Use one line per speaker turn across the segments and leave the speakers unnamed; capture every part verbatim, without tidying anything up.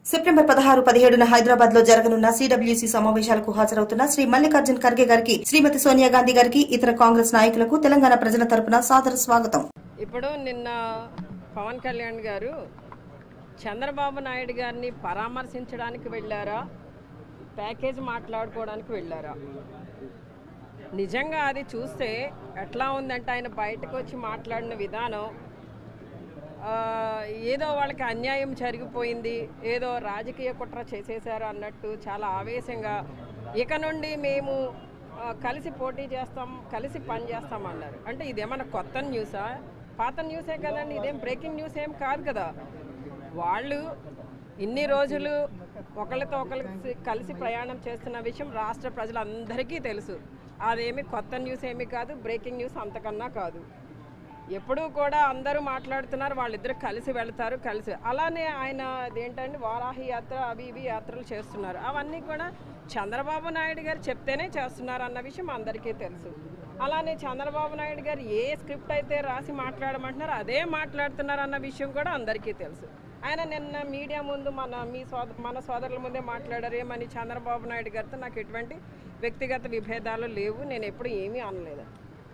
September పదహారు పదిహేడున హైదరాబాద్ లో జరగనున్న సిడబ్ల్యూసీ సమావేశాలకు హాజరవుతున్న శ్రీ మల్లికార్జున్ ఖర్గే గారికి, శ్రీమతి సోనియా గాంధీ గారికి, ఇతర కాంగ్రెస్ నాయకులకు తెలంగాణ ప్రజల తరపున సాదర స్వాగతం.
ఇప్పుడు నిన్న పవన్ కళ్యాణ్ గారు చంద్రబాబు నాయుడు గారిని పరామర్శించడానికి వెళ్ళారా, ప్యాకేజ్ మాట్లాడుకోవడానికి వెళ్ళారా? నిజంగా అది చూస్తే ఎట్లా ఉందంటే ఆయన బయటకు వచ్చి మాట్లాడిన విధానం ఏదో వాళ్ళకి అన్యాయం జరిగిపోయింది, ఏదో రాజకీయ కుట్ర చేసేశారు అన్నట్టు చాలా ఆవేశంగా, ఇక నుండి మేము కలిసి పోటీ చేస్తాం, కలిసి పని చేస్తాం అన్నారు. అంటే ఇదేమన్నా కొత్త న్యూసా? పాత న్యూసే కదండి, ఇదేం బ్రేకింగ్ న్యూస్ ఏం కాదు కదా. వాళ్ళు ఇన్ని రోజులు ఒకరితో ఒకరికి కలిసి ప్రయాణం చేస్తున్న విషయం రాష్ట్ర ప్రజలందరికీ తెలుసు. అదేమి కొత్త న్యూస్ ఏమీ కాదు, బ్రేకింగ్ న్యూస్ అంతకన్నా కాదు. ఎప్పుడూ కూడా అందరూ మాట్లాడుతున్నారు, వాళ్ళిద్దరు కలిసి వెళ్తారు, కలిసి. అలానే ఆయన అదేంటంటే వారాహి యాత్ర అవి ఇవి యాత్రలు చేస్తున్నారు. అవన్నీ కూడా చంద్రబాబు నాయుడు గారు చెప్తేనే చేస్తున్నారు అన్న విషయం అందరికీ తెలుసు. అలానే చంద్రబాబు నాయుడు గారు ఏ స్క్రిప్ట్ అయితే రాసి మాట్లాడమంటున్నారో అదే మాట్లాడుతున్నారు అన్న విషయం కూడా అందరికీ తెలుసు. ఆయన నిన్న మీడియా ముందు మన మీ సోద మన సోదరుల ముందే మాట్లాడారు, ఏమని చంద్రబాబు నాయుడు గారితో నాకు ఎటువంటి వ్యక్తిగత విభేదాలు లేవు, నేను ఎప్పుడు ఏమీ అనలేదు.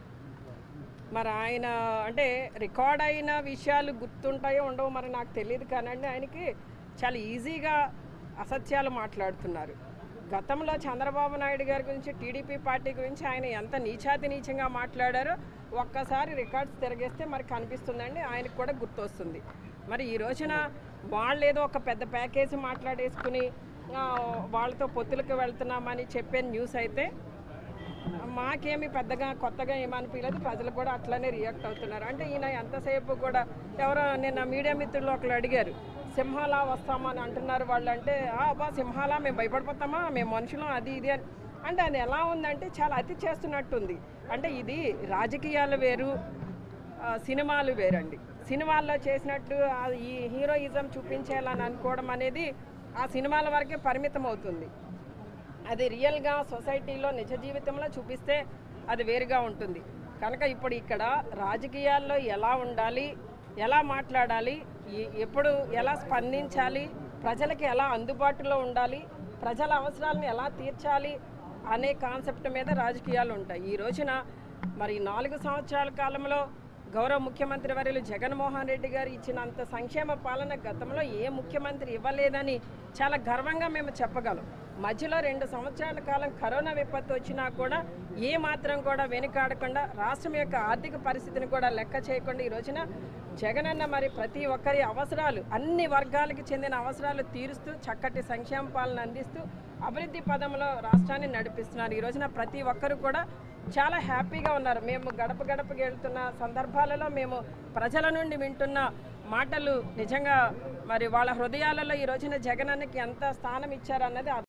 మరి ఆయన అంటే రికార్డ్ అయిన విషయాలు గుర్తుంటాయో ఉండవో మరి నాకు తెలియదు, కానండి ఆయనకి చాలా ఈజీగా అసత్యాలు మాట్లాడుతున్నారు. గతంలో చంద్రబాబు నాయుడు గారి గురించి, టీడీపీ పార్టీ గురించి ఆయన ఎంత నీచాతి నీచంగా మాట్లాడారో ఒక్కసారి రికార్డ్స్ తిరగేస్తే మరి కనిపిస్తుందండి, ఆయనకు కూడా గుర్తొస్తుంది. మరి ఈ రోజున వాళ్ళు ఏదో ఒక పెద్ద ప్యాకేజీ మాట్లాడేసుకుని వాళ్ళతో పొత్తులకు వెళ్తున్నామని చెప్పే న్యూస్ అయితే మాకేమి పెద్దగా కొత్తగా ఏమనిపించలేదు. ప్రజలు కూడా అట్లనే రియాక్ట్ అవుతున్నారు. అంటే ఈయన ఎంతసేపు కూడా ఎవరో నిన్న మీడియా మిత్రులు ఒకళ్ళు అడిగారు, సింహాలా వస్తామని అంటున్నారు వాళ్ళు. అంటే అబ్బా సింహాలా మేము భయపడిపోతామా, మేము మనుషులం, అది ఇది అని. అంటే అది ఎలా ఉందంటే చాలా అతి చేస్తున్నట్టుంది. అంటే ఇది రాజకీయాలు వేరు, సినిమాలు వేరండి. సినిమాల్లో చేసినట్టు ఈ హీరోయిజం చూపించేయాలని అనుకోవడం అనేది ఆ సినిమాల వరకే పరిమితం అవుతుంది. అది రియల్గా సొసైటీలో నిజ జీవితంలో చూపిస్తే అది వేరుగా ఉంటుంది. కనుక ఇప్పుడు ఇక్కడ రాజకీయాల్లో ఎలా ఉండాలి, ఎలా మాట్లాడాలి, ఎప్పుడు ఎలా స్పందించాలి, ప్రజలకి ఎలా అందుబాటులో ఉండాలి, ప్రజల అవసరాలను ఎలా తీర్చాలి అనే కాన్సెప్ట్ మీద రాజకీయాలు ఉంటాయి. ఈ రోజున మరి నాలుగు సంవత్సరాల కాలంలో గౌరవ ముఖ్యమంత్రి వర్యులు జగన్మోహన్ రెడ్డి గారు ఇచ్చినంత సంక్షేమ పాలన గతంలో ఏ ముఖ్యమంత్రి ఇవ్వలేదని చాలా గర్వంగా మేము చెప్పగలం. మధ్యలో రెండు సంవత్సరాల కాలం కరోనా విపత్తు వచ్చినా కూడా ఏ మాత్రం కూడా వెనుకాడకుండా, రాష్ట్రం యొక్క ఆర్థిక పరిస్థితిని కూడా లెక్క చేయకుండా ఈ రోజున జగనన్న మరి ప్రతి ఒక్కరి అవసరాలు, అన్ని వర్గాలకు చెందిన అవసరాలు తీరుస్తూ చక్కటి సంక్షేమ పాలన అందిస్తూ అభివృద్ధి పదంలో రాష్ట్రాన్ని నడిపిస్తున్నారు. ఈ రోజున ప్రతి ఒక్కరు కూడా చాలా హ్యాపీగా ఉన్నారు. మేము గడప గడపకి వెళ్తున్న సందర్భాలలో మేము ప్రజల నుండి వింటున్న మాటలు నిజంగా మరి వాళ్ళ హృదయాలలో ఈ రోజున జగనన్నకి ఎంత స్థానం ఇచ్చారన్నది